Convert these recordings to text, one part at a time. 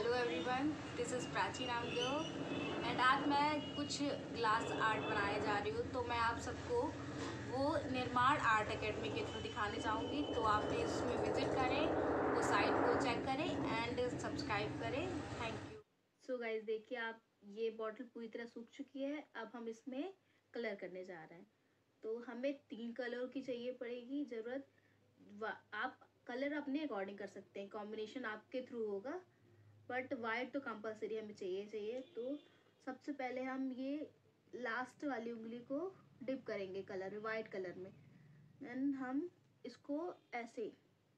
Hello everyone, this is Prachi Namdev and आज मैं कुछ ग्लास आर्ट बनाने जा रही हूँ। तो मैं आप सबको वो निर्माण आर्ट एकेडमी के थ्रू दिखाने चाहूँगी। तो आप प्लीज़ उसमें विजिट करें, वो साइट को चेक करें एंड सब्सक्राइब करें। Thank you. सो गाइज देखिए, आप ये बॉटल पूरी तरह सूख चुकी है। अब हम इसमें कलर करने जा रहे हैं। तो हमें 3 कलर की चाहिए पड़ेगी ज़रूरत। आप कलर अपने अकॉर्डिंग कर सकते हैं, कॉम्बिनेशन आपके थ्रू होगा, बट वाइट तो कंपलसरी हमें चाहिए। तो सबसे पहले हम ये लास्ट वाली उंगली को डिप करेंगे कलर में, वाइट कलर में। देन हम इसको ऐसे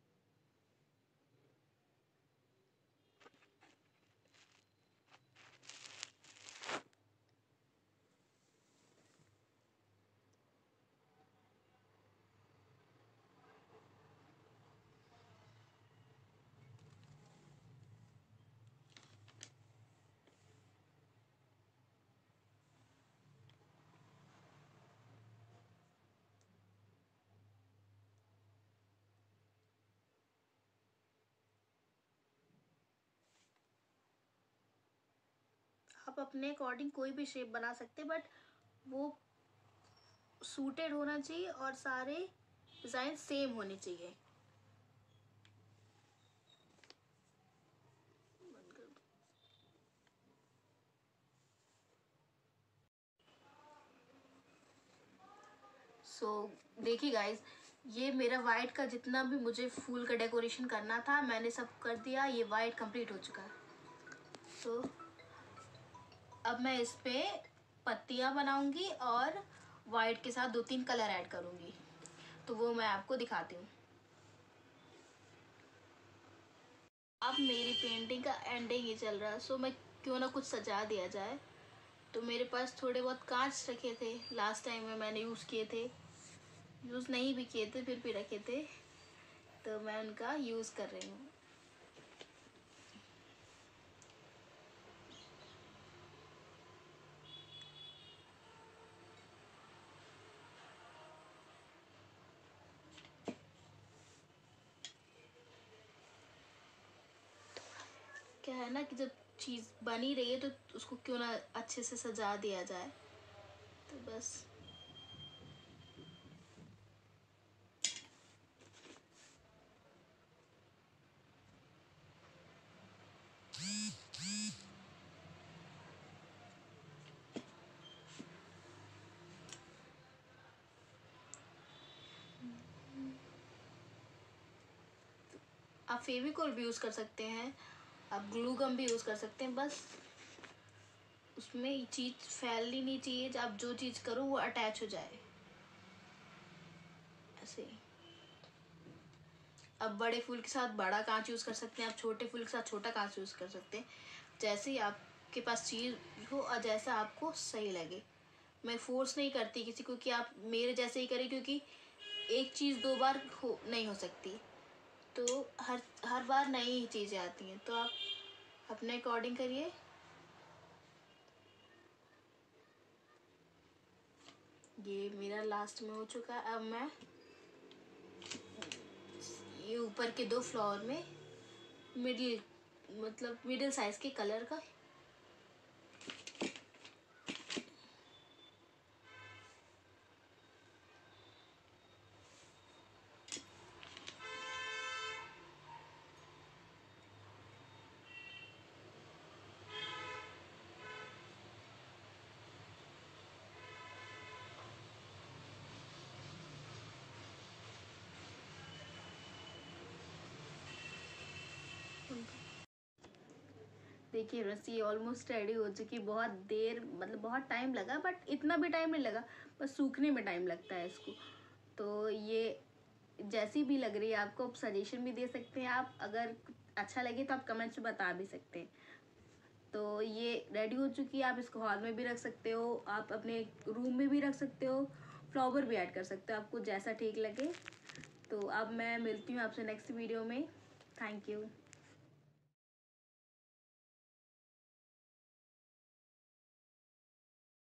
आप अपने अकॉर्डिंग कोई भी शेप बना सकते हैं, बट वो सूटेड होना चाहिए और सारे डिजाइन सेम होने चाहिए। देखिए गाइज, ये मेरा वाइट का जितना भी मुझे फूल का डेकोरेशन करना था मैंने सब कर दिया। ये वाइट कंप्लीट हो चुका है। तो अब मैं इस पे पत्तियां बनाऊंगी और वाइट के साथ 2-3 कलर ऐड करूंगी। तो वो मैं आपको दिखाती हूँ। अब मेरी पेंटिंग का एंडिंग ही चल रहा है, सो मैं क्यों ना कुछ सजा दिया जाए। तो मेरे पास थोड़े बहुत कांच रखे थे, लास्ट टाइम में मैंने यूज़ किए थे, यूज़ नहीं भी किए थे फिर भी रखे थे, तो मैं उनका यूज़ कर रही हूँ। क्या है ना कि जब चीज़ बनी रही है तो उसको क्यों ना अच्छे से सजा दिया जाए। तो बस आप फेविकोल भी यूज़ कर सकते हैं, आप ग्लू गम भी यूज़ कर सकते हैं। बस उसमें चीज़ फैलनी नहीं चाहिए, आप जो चीज़ करो वो अटैच हो जाए ऐसे। अब बड़े फूल के साथ बड़ा कांच यूज़ कर सकते हैं, आप छोटे फूल के साथ छोटा कांच यूज़ कर सकते हैं, जैसे ही आपके पास चीज़ हो और जैसा आपको सही लगे। मैं फोर्स नहीं करती किसी को कि आप मेरे जैसे ही करें, क्योंकि एक चीज़ 2 बार नहीं हो सकती। तो हर बार नई ही चीज़ें आती हैं, तो आप अपने अकॉर्डिंग करिए। ये मेरा लास्ट में हो चुका है। अब मैं ये ऊपर के 2 फ्लोर में मिडिल साइज के कलर का देखिए रस्सी ऑलमोस्ट रेडी हो चुकी। बहुत देर बहुत टाइम लगा, बट इतना भी टाइम नहीं लगा, बस सूखने में टाइम लगता है इसको। तो ये जैसी भी लग रही है आपको, आप सजेशन भी दे सकते हैं। आप अगर अच्छा लगे तो आप कमेंट्स में बता भी सकते हैं। तो ये रेडी हो चुकी है। आप इसको हॉल में भी रख सकते हो, आप अपने रूम में भी रख सकते हो, फ्लावर भी ऐड कर सकते हो, आपको जैसा ठीक लगे। तो अब मैं मिलती हूँ आपसे नेक्स्ट वीडियो में। Thank you.